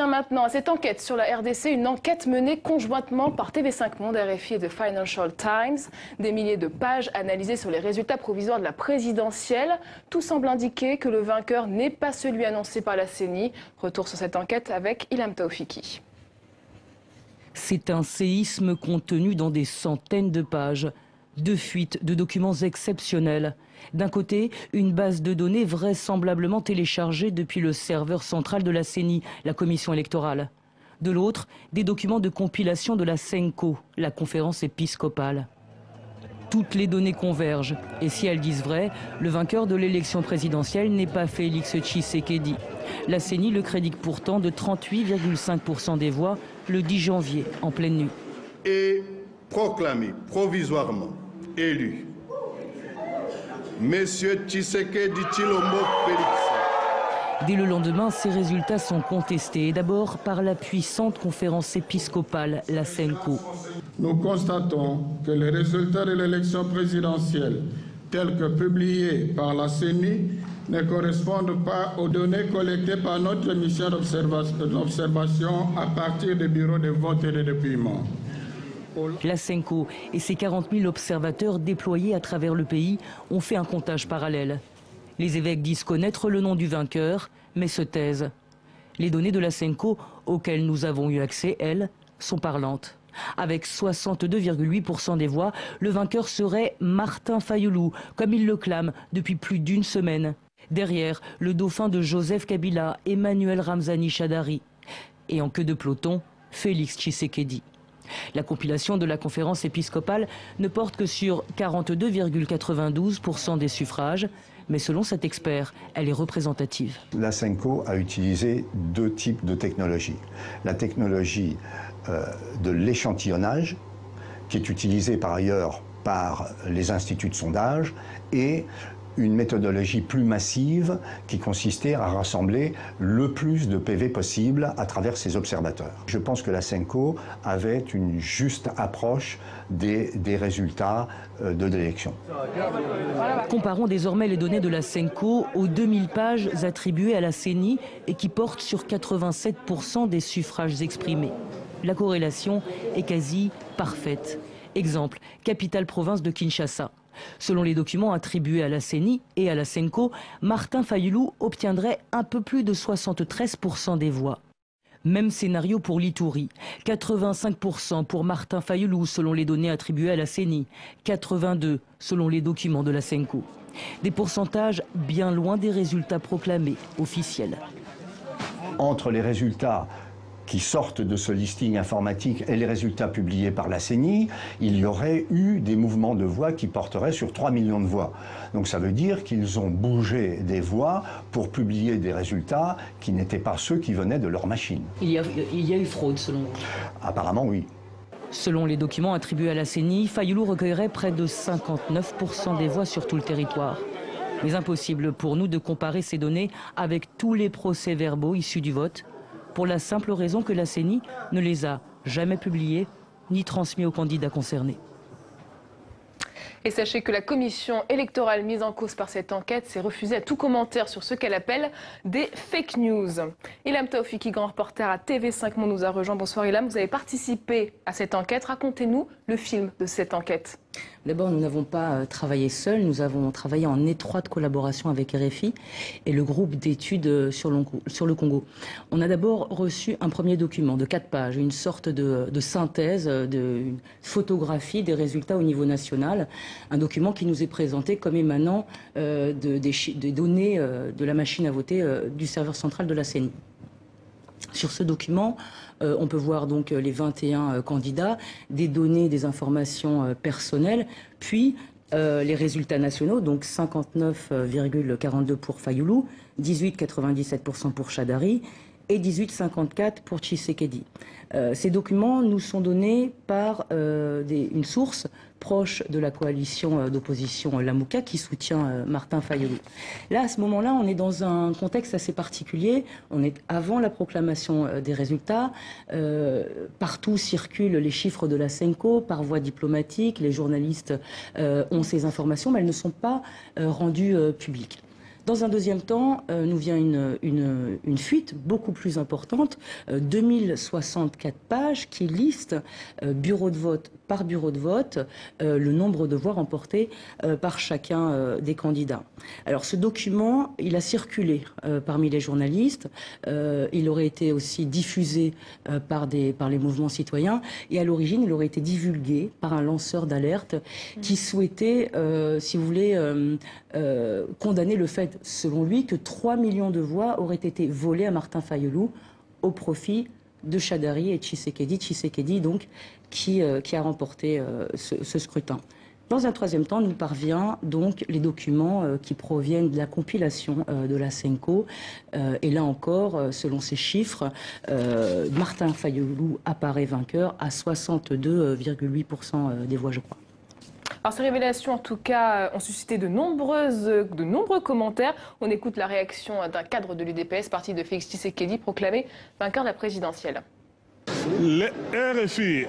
revient maintenant à cette enquête sur la RDC, une enquête menée conjointement par TV5 Monde, RFI et The Financial Times. Des milliers de pages analysées sur les résultats provisoires de la présidentielle. Tout semble indiquer que le vainqueur n'est pas celui annoncé par la CENI. Retour sur cette enquête avec Ilham Taoufiki. C'est un séisme contenu dans des centaines de pages. Deux fuites de documents exceptionnels. D'un côté, une base de données vraisemblablement téléchargée depuis le serveur central de la CENI, la commission électorale. De l'autre, des documents de compilation de la CENCO, la conférence épiscopale. Toutes les données convergent. Et si elles disent vrai, le vainqueur de l'élection présidentielle n'est pas Félix Tshisekedi. La CENI le crédite pourtant de 38,5% des voix le 10 janvier, en pleine nuit. Et proclamé provisoirement élu Monsieur Tshisekedi Tshilombo Félix. Dès le lendemain, ces résultats sont contestés, et d'abord par la puissante conférence épiscopale, la CENCO. Nous constatons que les résultats de l'élection présidentielle, tels que publiés par la CENI, ne correspondent pas aux données collectées par notre mission d'observation à partir des bureaux de vote et de dépouillement. La CENCO et ses 40 000 observateurs déployés à travers le pays ont fait un comptage parallèle. Les évêques disent connaître le nom du vainqueur, mais se taisent. Les données de la CENCO, auxquelles nous avons eu accès, elles, sont parlantes. Avec 62,8% des voix, le vainqueur serait Martin Fayoulou, comme il le clame depuis plus d'une semaine. Derrière, le dauphin de Joseph Kabila, Emmanuel Ramzani Shadari. Et en queue de peloton, Félix Tshisekedi. La compilation de la conférence épiscopale ne porte que sur 42,92% des suffrages, mais selon cet expert, elle est représentative. La CENCO a utilisé deux types de technologies. La technologie de l'échantillonnage, qui est utilisée par ailleurs par les instituts de sondage, et une méthodologie plus massive qui consistait à rassembler le plus de PV possible à travers ses observateurs. Je pense que la CENCO avait une juste approche des résultats de l'élection. Comparons désormais les données de la CENCO aux 2000 pages attribuées à la CENI et qui portent sur 87% des suffrages exprimés. La corrélation est quasi parfaite. Exemple, capitale-province de Kinshasa. Selon les documents attribués à la CENI et à la CENCO, Martin Fayoulou obtiendrait un peu plus de 73% des voix. Même scénario pour l'Ituri. 85% pour Martin Fayoulou selon les données attribuées à la CENI. 82% selon les documents de la CENCO. Des pourcentages bien loin des résultats proclamés, officiels. Entre les résultats qui sortent de ce listing informatique et les résultats publiés par la CENI, il y aurait eu des mouvements de voix qui porteraient sur 3 millions de voix. Donc ça veut dire qu'ils ont bougé des voix pour publier des résultats qui n'étaient pas ceux qui venaient de leur machine. Il y a eu fraude selon vous? Apparemment oui. Selon les documents attribués à la CENI, Fayoulou recueillerait près de 59% des voix sur tout le territoire. Mais impossible pour nous de comparer ces données avec tous les procès-verbaux issus du vote, pour la simple raison que la CENI ne les a jamais publiés ni transmis aux candidats concernés. Et sachez que la commission électorale mise en cause par cette enquête s'est refusée à tout commentaire sur ce qu'elle appelle des fake news. Ilham Taoufiki, grand reporter à TV5 Monde, nous a rejoint. Bonsoir Ilham, vous avez participé à cette enquête. Racontez-nous le film de cette enquête. D'abord, nous n'avons pas travaillé seuls, nous avons travaillé en étroite collaboration avec RFI et le groupe d'études sur le Congo. On a d'abord reçu un premier document de 4 pages, une sorte de synthèse, de photographie des résultats au niveau national, un document qui nous est présenté comme émanant des données de la machine à voter du serveur central de la CENI. Sur ce document, on peut voir donc les 21 candidats, des données, des informations personnelles, puis les résultats nationaux, donc 59,42 pour Fayoulou, 18,97% pour Shadari et 18,54 pour Tshisekedi. Ces documents nous sont donnés par une source proche de la coalition d'opposition Lamouka qui soutient Martin Fayoulou. Là, à ce moment-là, on est dans un contexte assez particulier. On est avant la proclamation des résultats. Partout circulent les chiffres de la CENCO par voie diplomatique. Les journalistes ont ces informations, mais elles ne sont pas rendues publiques. Dans un deuxième temps, nous vient une fuite beaucoup plus importante, 2064 pages qui liste bureau de vote par bureau de vote le nombre de voix remportées par chacun des candidats. Alors ce document, il a circulé parmi les journalistes, il aurait été aussi diffusé par les mouvements citoyens et à l'origine, il aurait été divulgué par un lanceur d'alerte qui souhaitait, si vous voulez, condamner le fait, selon lui, que 3 millions de voix auraient été volées à Martin Fayulu au profit de Shadary et Tshisekedi donc, qui a remporté ce scrutin. Dans un troisième temps, nous parvient donc les documents qui proviennent de la compilation de la Senko. Et là encore, selon ces chiffres, Martin Fayulu apparaît vainqueur à 62,8% des voix, je crois. Alors ces révélations, en tout cas, ont suscité de nombreux commentaires. On écoute la réaction d'un cadre de l'UDPS, parti de Félix Tshisekedi, proclamé vainqueur de la présidentielle. Les RFI,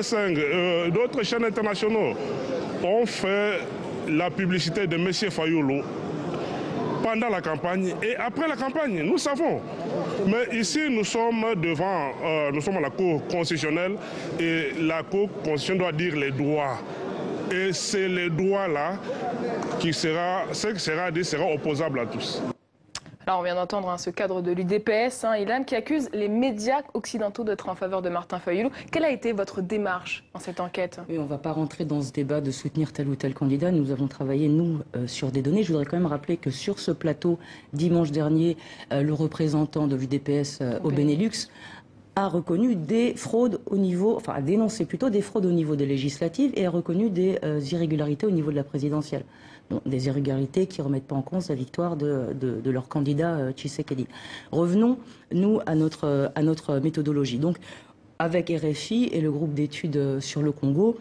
TV5, d'autres chaînes internationaux ont fait la publicité de M. Fayulu pendant la campagne et après la campagne, nous savons. Mais ici, nous sommes nous sommes à la Cour constitutionnelle et la Cour constitutionnelle doit dire les droits. Et c'est les droits-là ce qui sera dit sera opposable à tous. Alors on vient d'entendre ce cadre de l'UDPS, Ilham, qui accuse les médias occidentaux d'être en faveur de Martin Fayulu. Quelle a été votre démarche dans cette enquête? Oui, on ne va pas rentrer dans ce débat de soutenir tel ou tel candidat. Nous avons travaillé, nous, sur des données. Je voudrais quand même rappeler que sur ce plateau, dimanche dernier, le représentant de l'UDPS au Benelux a reconnu des fraudes au niveau, enfin a dénoncé plutôt des fraudes au niveau des législatives et a reconnu des irrégularités au niveau de la présidentielle. Donc, des irrégularités qui ne remettent pas en cause la victoire de leur candidat Tshisekedi. Revenons, nous, à notre méthodologie. Donc, avec RFI et le groupe d'études sur le Congo,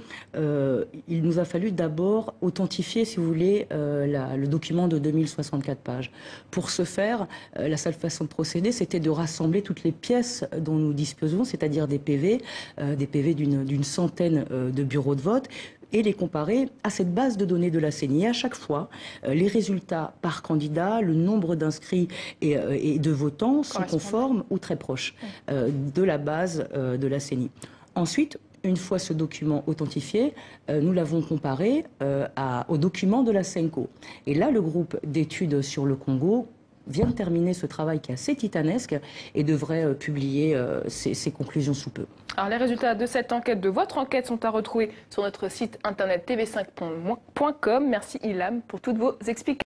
il nous a fallu d'abord authentifier, si vous voulez, le document de 2064 pages. Pour ce faire, la seule façon de procéder, c'était de rassembler toutes les pièces dont nous disposons, c'est-à-dire des PV d'une centaine de bureaux de vote, et les comparer à cette base de données de la CENI. Et à chaque fois, les résultats par candidat, le nombre d'inscrits et de votants sont conformes ou très proches de la base de la CENI. Ensuite, une fois ce document authentifié, nous l'avons comparé au document de la Senko. Et là, le groupe d'études sur le Congo vient de terminer ce travail qui est assez titanesque et devrait publier ses conclusions sous peu. Alors les résultats de cette enquête, de votre enquête, sont à retrouver sur notre site internet tv5.com. Merci Ilham pour toutes vos explications.